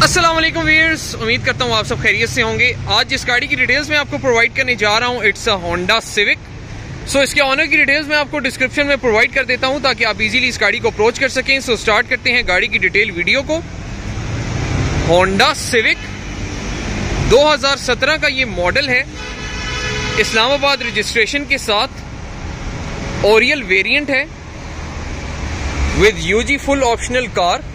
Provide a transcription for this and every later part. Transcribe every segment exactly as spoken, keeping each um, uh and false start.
अस्सलाम वालेकुम व्यूअर्स, उम्मीद करता हूँ आप सब खैरियत से होंगे। आज जिस गाड़ी की डिटेल्स मैं आपको प्रोवाइड करने जा रहा हूँ, it's a Honda Civic. So इसके ऑनर की डिटेल्स मैं आपको डिस्क्रिप्शन में प्रोवाइड कर देता हूँ ताकि आप इजीली इस गाड़ी को अप्रोच कर सकें। सो स्टार्ट करते हैं गाड़ी की डिटेल वीडियो को। होंडा सिविक दो हज़ार सत्रह का ये मॉडल है, इस्लामाबाद रजिस्ट्रेशन के साथ ओरियल वेरिएंट है with UG full optional car.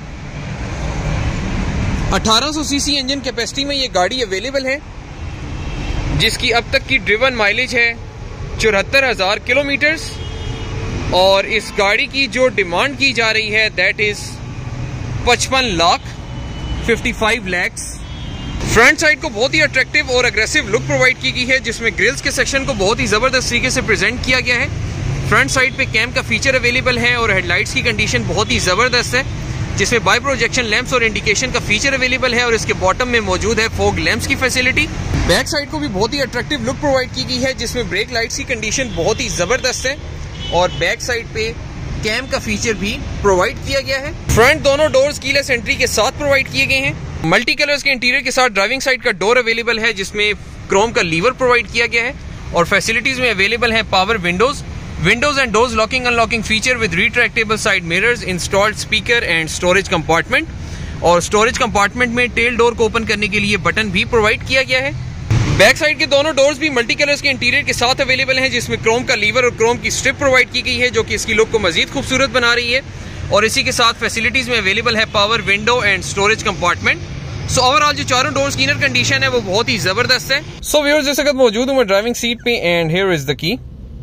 अठारह सौ सीसी इंजन कैपेसिटी में ये गाड़ी अवेलेबल है, जिसकी अब तक की ड्रिवन माइलेज है चौहत्तर हजार किलोमीटर्स। और इस गाड़ी की जो डिमांड की जा रही है दैट इज पचपन लाख पचपन लैक्स। फ्रंट साइड को बहुत ही अट्रैक्टिव और अग्रेसिव लुक प्रोवाइड की गई है, जिसमें ग्रिल्स के सेक्शन को बहुत ही जबरदस्त तरीके से प्रेजेंट किया गया है। फ्रंट साइड पे कैम का फीचर अवेलेबल है और हेडलाइट्स की कंडीशन बहुत ही जबरदस्त है, जिसमें बाई प्रोजेक्शन लैंप्स और इंडिकेशन का फीचर अवेलेबल है और इसके बॉटम में मौजूद है फॉग लैंप्स की फैसिलिटी। बैक साइड को भी बहुत ही अट्रैक्टिव लुक प्रोवाइड की गई है, जिसमें ब्रेक लाइट्स की कंडीशन बहुत ही जबरदस्त है और बैक साइड पे कैम का फीचर भी प्रोवाइड किया गया है। फ्रंट दोनों डोर्स कीलेस एंट्री के साथ प्रोवाइड किए गए हैं। मल्टी कलर्स के इंटीरियर के साथ ड्राइविंग साइड का डोर अवेलेबल है, जिसमें क्रोम का लीवर प्रोवाइड किया गया है और फैसिलिटीज में अवेलेबल है power windows, Windows and doors locking unlocking feature with retractable side mirrors, installed speaker and storage compartment। और storage compartment में टेल डोर को ओपन करने के लिए बटन भी प्रोवाइड किया गया है। बैक साइड के दोनों डोर्स भी मल्टी कलर्स के इंटीरियर के साथ अवेलेबल हैं, जिसमें क्रोम का लीवर और क्रोम की स्ट्रिप प्रोवाइड की गई है, जो कि इसकी लुक को मजीद खूबसूरत बना रही है। और इसी के साथ फैसिलिटीज में अवेलेबल है power window and storage compartment. So overall जो चारों डोर्स की इनर कंडीशन है वो बहुत ही जबरदस्त है। सो व्यूअर्स, इस वक्त मौजूद हूं मैं ड्राइविंग सीट पे and here is the key.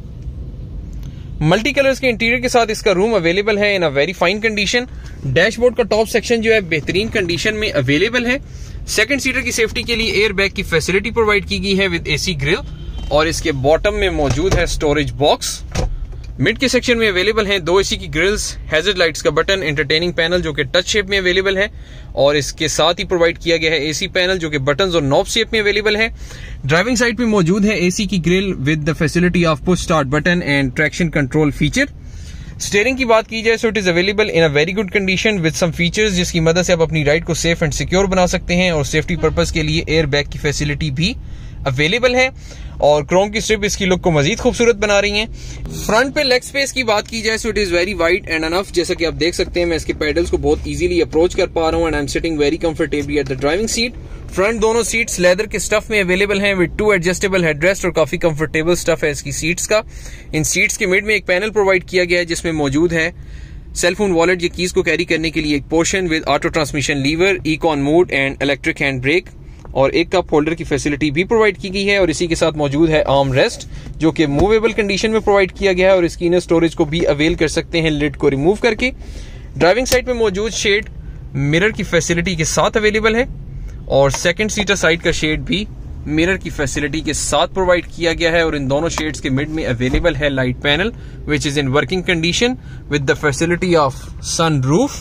Multi colours के इंटीरियर के साथ इसका रूम अवेलेबल है in a very fine condition. Dashboard का टॉप सेक्शन जो है बेहतरीन कंडीशन में अवेलेबल है। सेकंड सीटर की सेफ्टी के लिए एयर बैग की फैसिलिटी प्रोवाइड की गई है विद एसी ग्रिल और इसके बॉटम में मौजूद है स्टोरेज बॉक्स। मिड के सेक्शन में अवेलेबल हैं दो एसी की ग्रिल्स, हैजर्ड लाइट्स का बटन, एंटरटेनिंग पैनल जो कि टच शेप में अवेलेबल है और इसके साथ ही प्रोवाइड किया गया है एसी पैनल जो कि बटन्स और नॉब शेप में अवेलेबल है। ड्राइविंग साइड पे मौजूद है एसी की grill with the facility of push start button and traction control feature. Steering की बात की जाए so it is available in a very good condition with some features, जिसकी मदद से आप अपनी राइड को सेफ एंड सिक्योर बना सकते हैं और सेफ्टी पर्पज के लिए एयर बैग की फैसिलिटी भी अवेलेबल है और क्रोम की स्ट्रिप इसकी लुक को मजीद खूबसूरत बना रही हैं। फ्रंट पे लेग स्पेस की बात की जाए so it is very wide and enough. जैसा कि आप देख सकते हैं मैं इसके पेडल्स को बहुत इजीली अप्रोच कर पा रहा हूं and I am sitting very comfortably at the driving seat. Front दोनों सीट्स लेदर के स्टफ में अवेलेबल हैं विद टू एडजस्टेबल हेडरेस्ट और काफी कंफर्टेबल स्टफ है इसकी सीट्स का। इन सीट्स के मिड में एक पैनल प्रोवाइड किया गया है, जिसमें मौजूद है सेलफोन वॉलेट या कीज को कैरी करने के लिए एक portion with auto transmission lever, econ mode and electric hand brake और एक कप होल्डर की फैसिलिटी भी प्रोवाइड की गई है। और इसी के साथ मौजूद है आर्म रेस्ट जो कि मूवेबल कंडीशन में प्रोवाइड किया गया है और इसकी इनर स्टोरेज को भी अवेल कर सकते हैं लिड को रिमूव करके। ड्राइविंग साइड में मौजूद शेड मिरर की फैसिलिटी के साथ अवेलेबल है और सेकंड सीटर साइड का शेड भी मिरर की फैसिलिटी के साथ प्रोवाइड किया गया है और इन दोनों शेड्स के मिड में अवेलेबल है light panel which is in working condition with the facility of sunroof.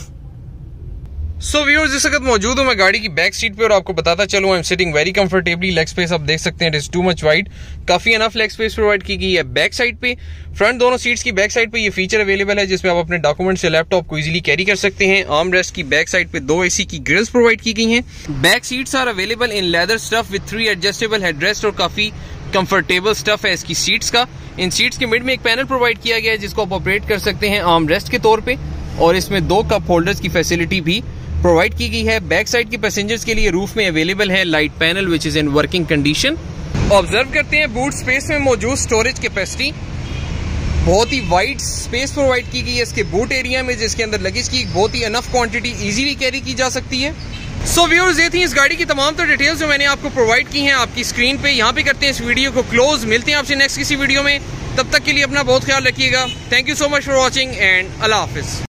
So viewers, इस वक्त मौजूद हूं मैं गाड़ी की बैक सीट पे और आपको बताता चलूं I am sitting very comfortably. Leg space आप देख सकते हैं it is too much wide, काफी अनफ लेग स्पेस प्रोवाइड की गई है बैक साइड पे। फ्रंट दोनों सीट्स की बैक साइड पे ये फीचर अवेलेबल है, जिसमें आप अपने डॉक्यूमेंट्स या लैपटॉप को इजीली कैरी कर सकते हैं। आर्म रेस्ट की बैक साइड पे दो एसी की ग्रिल्स प्रोवाइड की गई हैं। Back seats are available in leather stuff with three adjustable headrest और काफी कंफर्टेबल स्टफ है इसकी सीट्स का। इन सीट्स के मिड में एक पैनल प्रोवाइड किया गया है जिसको आप ऑपरेट कर सकते हैं आर्म रेस्ट के तौर पे और इसमें दो कप होल्डर्स की फैसिलिटी भी प्रोवाइड की गई है। बैक साइड के पैसेंजर्स के लिए रूफ में अवेलेबल है light panel which is in working condition. Observe करते हैं बूट स्पेस में मौजूद स्टोरेज कैपेसिटी, बहुत ही वाइड स्पेस प्रोवाइड की गई है इसके बूट एरिया में, जिसके अंदर लगेज की बहुत ही अनफ क्वांटिटी इजीली कैरी की जा सकती है। सो व्यूअर्स, ये थी इस गाड़ी की तमाम तो डिटेल्स जो मैंने आपको प्रोवाइड की हैं आपकी स्क्रीन पे। यहाँ पे करते हैं इस वीडियो को क्लोज। मिलते हैं आपसे नेक्स्ट किसी वीडियो में, तब तक के लिए अपना बहुत ख्याल रखिएगा। Thank you so much for watching and अल्लाह हाफिज।